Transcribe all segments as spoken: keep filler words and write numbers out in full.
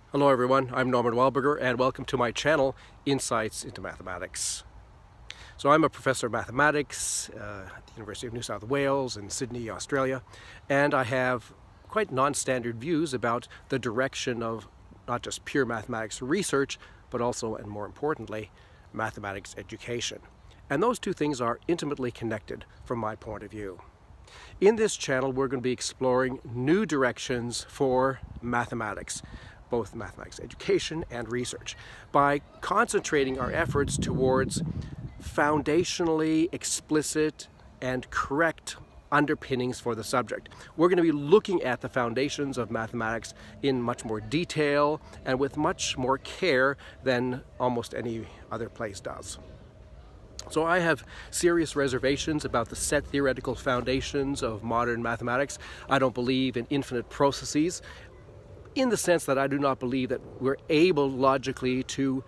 Hello everyone, I'm J Wildberger and welcome to my channel, Insights into Mathematics. So I'm a professor of mathematics uh, at the University of New South Wales in Sydney, Australia, and I have quite non-standard views about the direction of not just pure mathematics research, but also, and more importantly, mathematics education. And those two things are intimately connected from my point of view. In this channel, we're going to be exploring new directions for mathematics, both mathematics education and research, by concentrating our efforts towards foundationally explicit and correct underpinnings for the subject. We're going to be looking at the foundations of mathematics in much more detail and with much more care than almost any other place does. So I have serious reservations about the set theoretical foundations of modern mathematics. I don't believe in infinite processes, in the sense that I do not believe that we're able logically to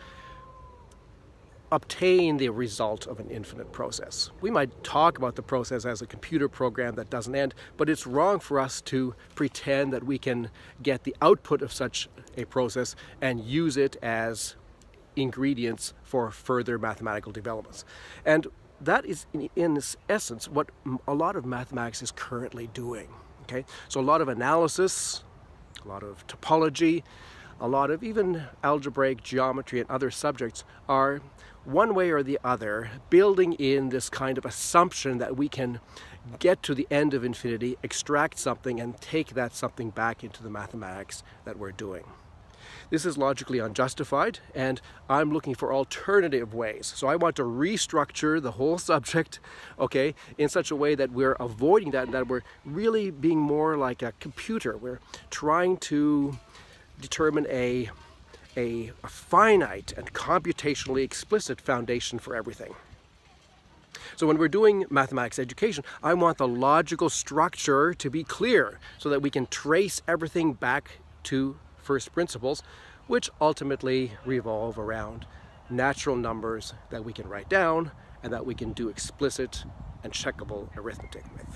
obtain the result of an infinite process. We might talk about the process as a computer program that doesn't end, but it's wrong for us to pretend that we can get the output of such a process and use it as ingredients for further mathematical developments. And that is, in, in essence, what a lot of mathematics is currently doing. Okay? So a lot of analysis, a lot of topology, a lot of even algebraic geometry and other subjects are one way or the other building in this kind of assumption that we can get to the end of infinity, extract something, and take that something back into the mathematics that we're doing. This is logically unjustified, and I'm looking for alternative ways. So I want to restructure the whole subject, okay, in such a way that we're avoiding that and that we're really being more like a computer. We're trying to determine a, a, a finite and computationally explicit foundation for everything. So when we're doing mathematics education, I want the logical structure to be clear so that we can trace everything back to first principles, which ultimately revolve around natural numbers that we can write down and that we can do explicit and checkable arithmetic with.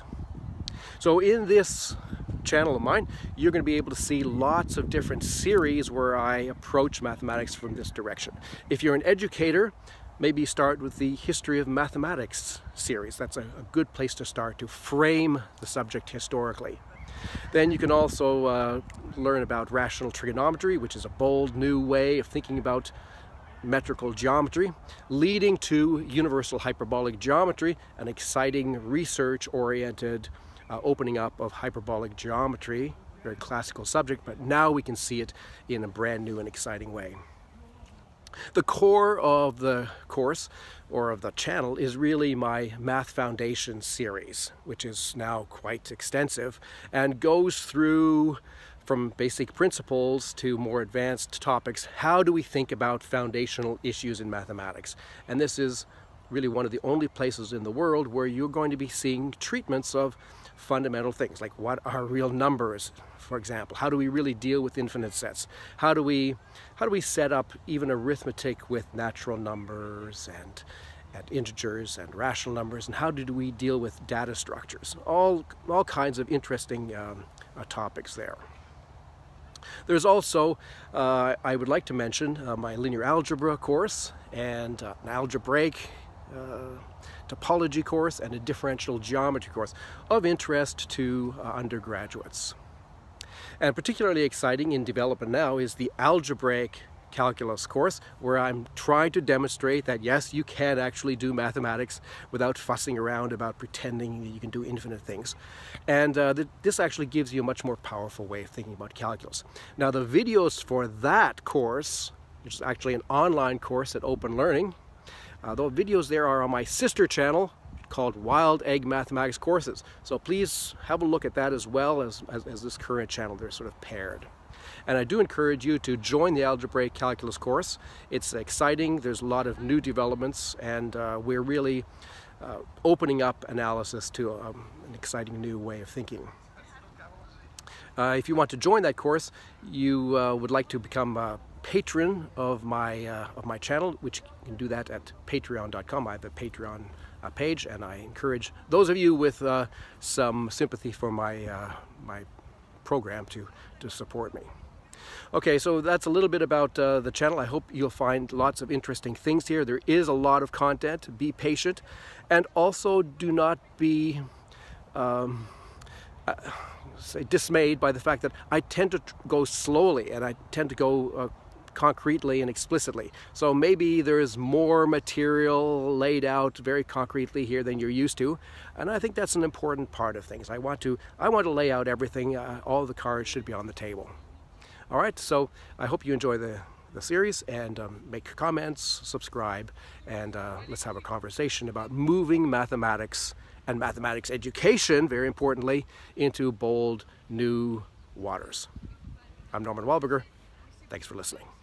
So in this channel of mine, you're going to be able to see lots of different series where I approach mathematics from this direction. If you're an educator, maybe start with the History of Mathematics series. That's a, a good place to start to frame the subject historically. Then you can also uh, learn about rational trigonometry, which is a bold new way of thinking about metrical geometry, leading to universal hyperbolic geometry, an exciting research-oriented uh, opening up of hyperbolic geometry, very classical subject, but now we can see it in a brand new and exciting way. The core of the course, or of the channel, is really my Math Foundation series, which is now quite extensive and goes through from basic principles to more advanced topics. How do we think about foundational issues in mathematics? And this is really one of the only places in the world where you're going to be seeing treatments of fundamental things, like what are real numbers, for example. How do we really deal with infinite sets? How do we how do we set up even arithmetic with natural numbers and and integers and rational numbers, and how do we deal with data structures? All all kinds of interesting um, uh, topics there. There's also, uh, I would like to mention, uh, my linear algebra course and uh, an algebraic uh, topology course and a differential geometry course of interest to uh, undergraduates. And particularly exciting in development now is the algebraic calculus course, where I'm trying to demonstrate that yes, you can actually do mathematics without fussing around about pretending that you can do infinite things. And uh, th this actually gives you a much more powerful way of thinking about calculus. Now the videos for that course, which is actually an online course at Open Learning, Uh, the videos there are on my sister channel called Wild Egg Mathematics Courses. So please have a look at that as well as, as, as this current channel. They're sort of paired. And I do encourage you to join the algebraic calculus course. It's exciting. There's a lot of new developments, and uh, we're really uh, opening up analysis to um, an exciting new way of thinking. Uh, if you want to join that course, you uh, would like to become a patron of my uh, of my channel, which you can do that at patreon dot com. I have a Patreon uh, page, and I encourage those of you with uh, some sympathy for my uh, my program to to support me. Okay, so that's a little bit about uh, the channel. I hope you'll find lots of interesting things here. There is a lot of content. Be patient, and also do not be um, uh, say dismayed by the fact that I tend to go slowly and I tend to go uh, concretely and explicitly. So maybe there's more material laid out very concretely here than you're used to, and I think that's an important part of things. I want to I want to lay out everything. Uh, all the cards should be on the table. All right, so I hope you enjoy the the series, and um, make comments, subscribe, and uh, let's have a conversation about moving mathematics and mathematics education, very importantly, into bold new waters. I'm J Wildberger. Thanks for listening.